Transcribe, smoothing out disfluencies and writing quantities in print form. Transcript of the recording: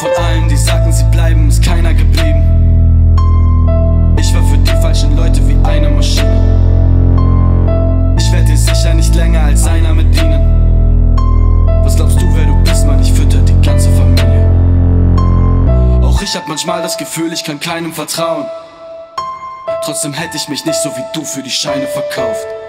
Von allen, die sagten, sie bleiben, ist keiner geblieben. Ich war für die falschen Leute wie eine Maschine. Ich werd dir sicher nicht länger als einer mit dienen. Was glaubst du, wer du bist, Mann? Ich fütter die ganze Familie. Auch ich hab manchmal das Gefühl, ich kann keinem vertrauen. Trotzdem hätte ich mich nicht so wie du für die Scheine verkauft.